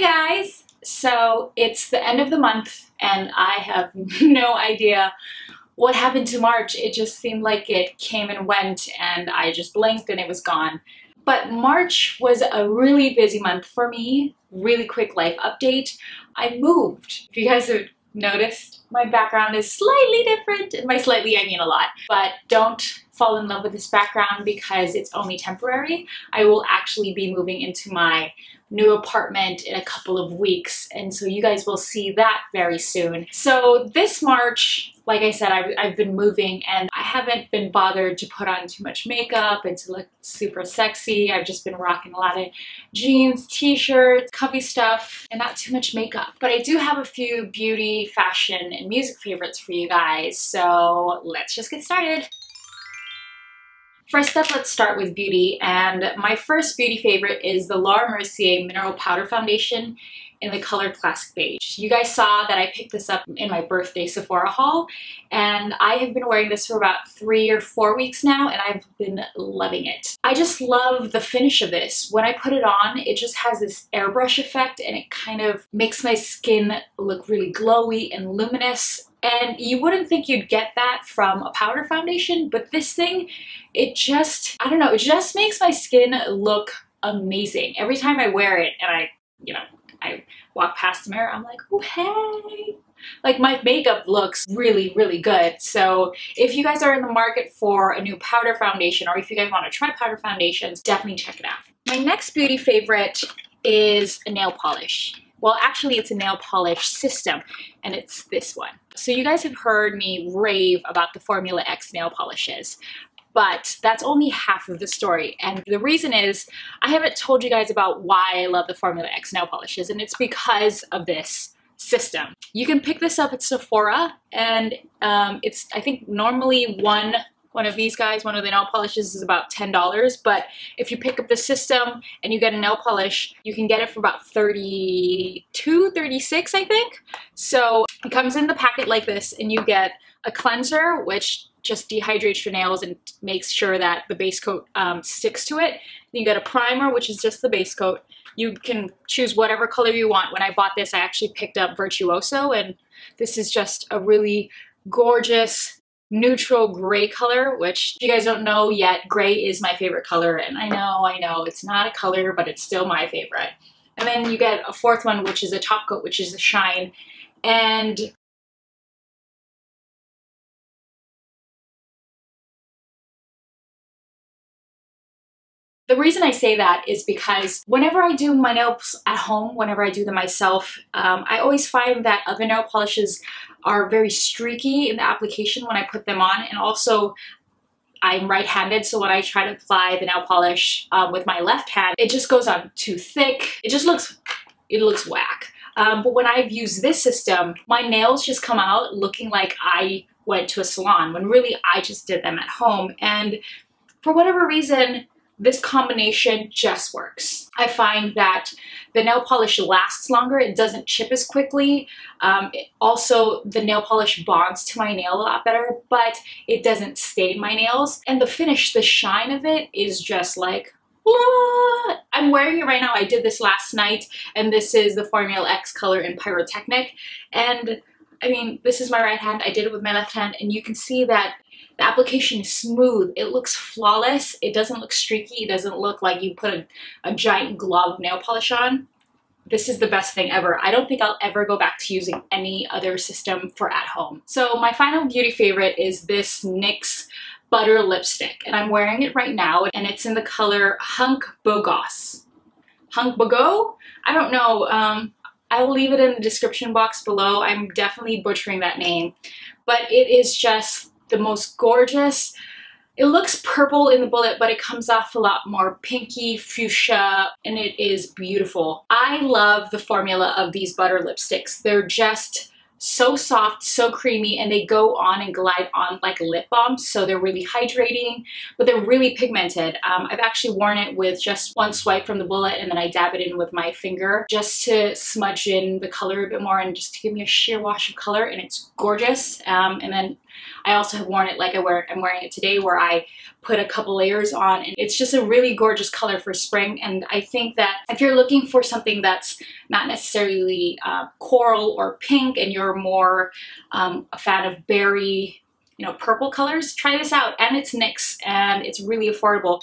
guys! So it's the end of the month and I have no idea what happened to March. It just seemed like it came and went and I just blinked and it was gone. But March was a really busy month for me. Really quick life update. I moved. If you guys have noticed, my background is slightly different. And by slightly, I mean a lot. But don't fall in love with this background because it's only temporary. I will actually be moving into my new apartment in a couple of weeks, and so you guys will see that very soon. So this March, like I said, I've been moving and I haven't been bothered to put on too much makeup and to look super sexy. I've just been rocking a lot of jeans, t-shirts, comfy stuff, and not too much makeup. But I do have a few beauty, fashion, and music favorites for you guys, so let's just get started. First up, let's start with beauty, and my first beauty favorite is the Laura Mercier Mineral Powder Foundation in the color Classic Beige. You guys saw that I picked this up in my birthday Sephora haul, and I have been wearing this for about 3 or 4 weeks now, and I've been loving it. I just love the finish of this. When I put it on, it just has this airbrush effect, and it kind of makes my skin look really glowy and luminous. And you wouldn't think you'd get that from a powder foundation, but this thing, it just, I don't know, it just makes my skin look amazing. Every time I wear it and I walk past the mirror, I'm like, oh, hey. Like, my makeup looks really, really good. So if you guys are in the market for a new powder foundation, or if you guys want to try powder foundations, definitely check it out. My next beauty favorite is a nail polish. Well, actually, it's a nail polish system, and it's this one. So you guys have heard me rave about the Formula X nail polishes, but that's only half of the story. And the reason is I haven't told you guys about why I love the Formula X nail polishes, and it's because of this system. You can pick this up at Sephora, and it's, I think, normally one of these guys, one of the nail polishes is about $10, but if you pick up the system and you get a nail polish, you can get it for about $32, $36, I think. So it comes in the packet like this, and you get a cleanser, which just dehydrates your nails and makes sure that the base coat sticks to it. Then you get a primer, which is just the base coat. You can choose whatever color you want. When I bought this, I actually picked up Virtuoso, and this is just a really gorgeous neutral gray color, which if you guys don't know yet, gray is my favorite color, and I know it's not a color, but it's still my favorite. And then you get a fourth one, which is a top coat, which is the Shine. And the reason I say that is because whenever I do my nails at home, whenever I do them myself, I always find that other nail polishes are very streaky in the application when I put them on. And also, I'm right-handed, so when I try to apply the nail polish with my left hand, it just goes on too thick. It looks whack. But when I've used this system, my nails just come out looking like I went to a salon, when really I just did them at home. And for whatever reason, this combination just works. I find that the nail polish lasts longer, it doesn't chip as quickly. Also, the nail polish bonds to my nail a lot better, but it doesn't stain my nails. And the finish, the shine of it is just like, whoa. I'm wearing it right now. I did this last night, and this is the Formula X color in Pyrotechnic. And I mean, this is my right hand. I did it with my left hand, and you can see that the application is smooth. It looks flawless. It doesn't look streaky. It doesn't look like you put a giant glob of nail polish on. This is the best thing ever. I don't think I'll ever go back to using any other system for at home. So my final beauty favorite is this NYX Butter Lipstick, and I'm wearing it right now, and it's in the color Hunk Bogos. Hunk Bogo? I don't know. I will leave it in the description box below. I'm definitely butchering that name, but it is just the most gorgeous. It looks purple in the bullet, but it comes off a lot more pinky fuchsia, and it is beautiful. I love the formula of these butter lipsticks. They're just so soft, so creamy, and they go on and glide on like a lip balm, so they're really hydrating, but they're really pigmented. I've actually worn it with just one swipe from the bullet, and then I dab it in with my finger just to smudge in the color a bit more and just to give me a sheer wash of color, and it's gorgeous. And then I also have worn it like I'm wearing it today, where I put a couple layers on, and it's just a really gorgeous color for spring. And I think that if you're looking for something that's not necessarily coral or pink, and you're more a fan of berry, you know, purple colors, try this out. And it's NYX, and it's really affordable.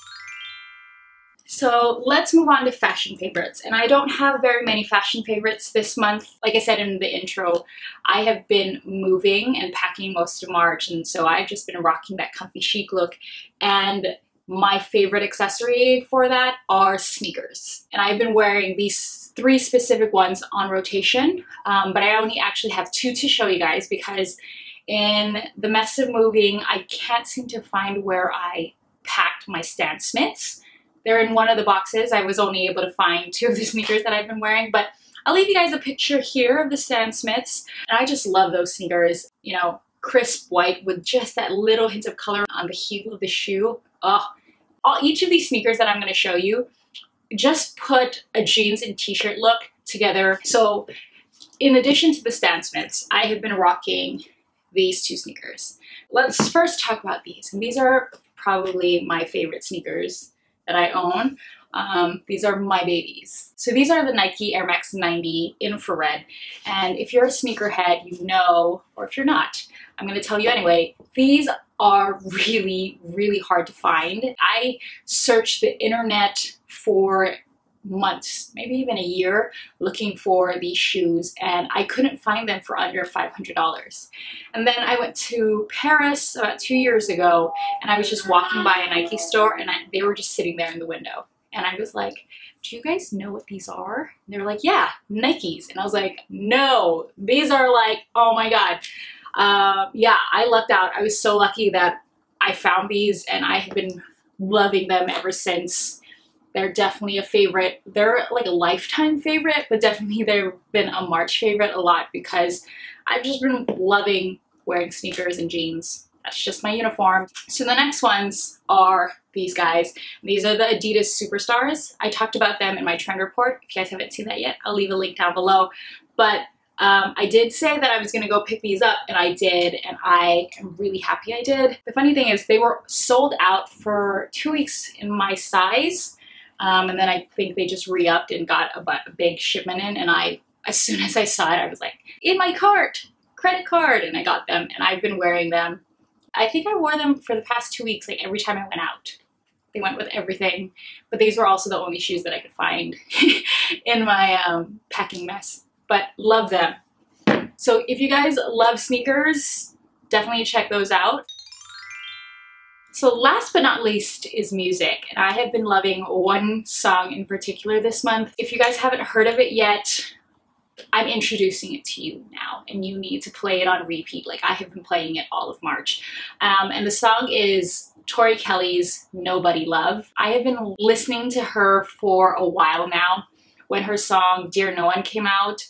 So let's move on to fashion favorites. And I don't have very many fashion favorites this month. Like I said in the intro, I have been moving and packing most of March, and so I've just been rocking that comfy chic look. And my favorite accessory for that are sneakers. And I've been wearing these 3 specific ones on rotation, but I only actually have 2 to show you guys, because in the mess of moving, I can't seem to find where I packed my Stan Smiths. They're in one of the boxes. I was only able to find 2 of the sneakers that I've been wearing, but I'll leave you guys a picture here of the Stan Smiths. And I just love those sneakers, you know, crisp white with just that little hint of color on the heel of the shoe. Oh, each of these sneakers that I'm gonna show you just put a jeans and t-shirt look together. So in addition to the Stan Smiths, I have been rocking these 2 sneakers. Let's first talk about these. And these are probably my favorite sneakers that I own. These are my babies. So these are the Nike Air Max 90 infrared. And if you're a sneakerhead, you know, or if you're not, I'm gonna tell you anyway, these are really, really hard to find. I searched the internet for months, maybe even a year, looking for these shoes, and I couldn't find them for under $500. And then I went to Paris about 2 years ago, and I was just walking by a Nike store, and they were just sitting there in the window. And I was like, do you guys know what these are? And they were like, yeah, Nikes. And I was like, no, these are like, oh my God. Yeah, I lucked out. I was so lucky that I found these, and I have been loving them ever since. They're definitely a favorite. They're like a lifetime favorite, but definitely they've been a March favorite a lot, because I've just been loving wearing sneakers and jeans. That's just my uniform. So the next ones are these guys. These are the Adidas Superstars. I talked about them in my trend report. If you guys haven't seen that yet, I'll leave a link down below. But I did say that I was gonna go pick these up, and I did, and I am really happy I did. The funny thing is they were sold out for 2 weeks in my size. And then I think they just re-upped and got a big shipment in, and as soon as I saw it, I was like, in my cart, credit card, and I got them, and I've been wearing them. I think I wore them for the past 2 weeks, like every time I went out. They went with everything, but these were also the only shoes that I could find in my packing mess, but love them. So if you guys love sneakers, definitely check those out. So last but not least is music, and I have been loving one song in particular this month. If you guys haven't heard of it yet, I'm introducing it to you now, and you need to play it on repeat. Like I have been playing it all of March. And the song is Tori Kelly's Nobody Love. I have been listening to her for a while now. When her song Dear No One came out,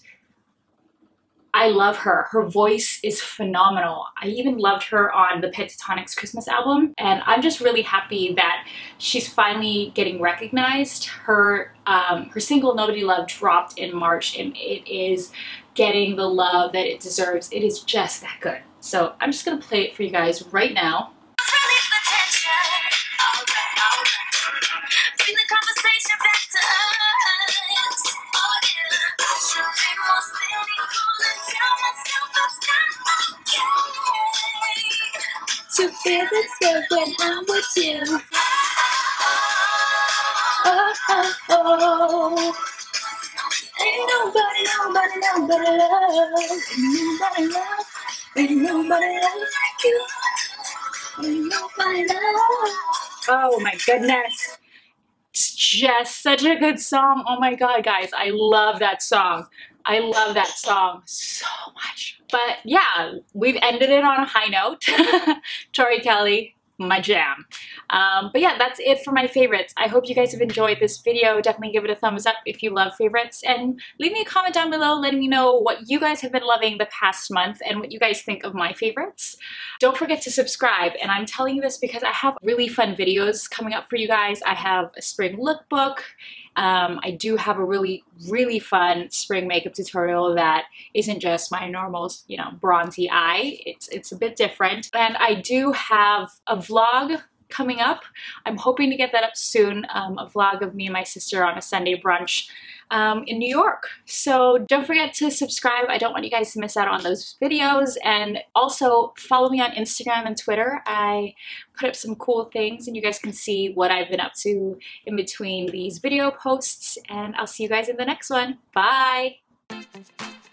I love her. Her voice is phenomenal. I even loved her on the Pentatonix Christmas album, and I'm just really happy that she's finally getting recognized. Her single Nobody Love dropped in March, and it is getting the love that it deserves. It is just that good. So I'm just gonna play it for you guys right now. To feel this way when I'm with you. Oh, oh, oh. Ain't nobody love. Ain't nobody like you. Ain't nobody love. Oh my goodness. It's just such a good song. Oh my God, guys, I love that song. I love that song so much. But yeah, we've ended it on a high note. Tori Kelly, my jam. But yeah, that's it for my favorites. I hope you guys have enjoyed this video. Definitely give it a thumbs up if you love favorites, and leave me a comment down below letting me know what you guys have been loving the past month and what you guys think of my favorites. Don't forget to subscribe, and I'm telling you this because I have really fun videos coming up for you guys. I have a spring lookbook, I do have a really fun spring makeup tutorial that isn't just my normal, you know, bronzy eye. It's a bit different. And I do have a vlog coming up. I'm hoping to get that up soon, a vlog of me and my sister on a Sunday brunch in New York. So don't forget to subscribe. I don't want you guys to miss out on those videos. And also follow me on Instagram and Twitter. I put up some cool things and you guys can see what I've been up to in between these video posts. And I'll see you guys in the next one. Bye!